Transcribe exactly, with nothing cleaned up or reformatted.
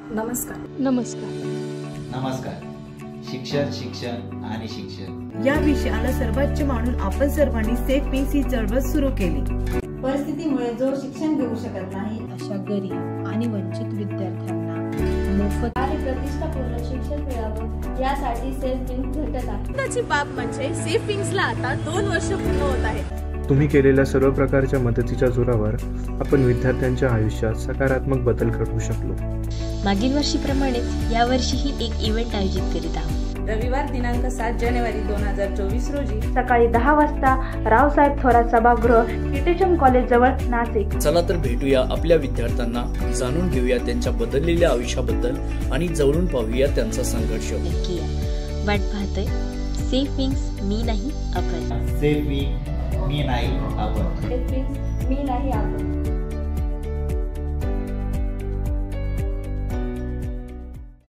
नमस्कार. नमस्कार. नमस्कार. शिक्षण शिक्षण आणि शिक्षण या विषयाला सर्वोच्च मानून आपण सर्वांनी सेफ मीन्स ही चळवळ सुरू केली. परिस्थितीमुळे जो शिक्षण घेऊ शकत नाही अशा गरीब आणि वंचित विद्यार्थ्यांना मोफत आणि प्रतिष्ठापूर्ण शिक्षण मिळावं यासाठी सेफ विंग्स झटत आहे. त्याची बाब म्हणजे सेफ विंग्सला आता दोन वर्ष पूर्ण होत आहेत. तुम्ही केलेल्या सर्व प्रकारच्या मदतीच्या जोरावर आपण विद्यार्थ्यांच्या आयुष्यात सकारात्मक बदल घडवू शकलो. मागील वर्षीप्रमाणेच यावर्षीही एक इव्हेंट आयोजित करीत आहोत. रविवार दिनांक सात जानेवारी दोन हजार चोवीस रोजी सकाळी दहा वाजता रावसाहेब थोरात सभागृह टीटीएम कॉलेज जवळ नाशिक. चला तर भेटूया आपल्या विद्यार्थ्यांना, जाणून घेऊया त्यांच्या बदललेल्या आयुष्याबद्दल आणि जवळून पाहूया त्यांचा संघर्ष. नक्की या. वाट पाहतोय सेफ विंग्स मी नाही आपण. सेफ विंग मी नाही आपण. सेफ विंग्स मी नाही आपण.